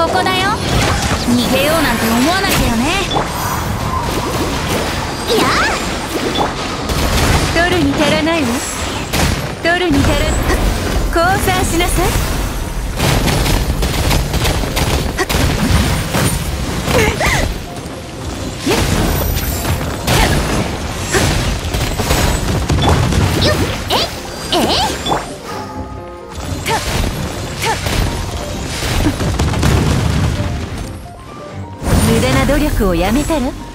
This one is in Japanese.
こだよ。逃げようなんて思わないでよね。いや取るに足らないわ。取るに足ら降参しなさい。無駄な努力をやめたら。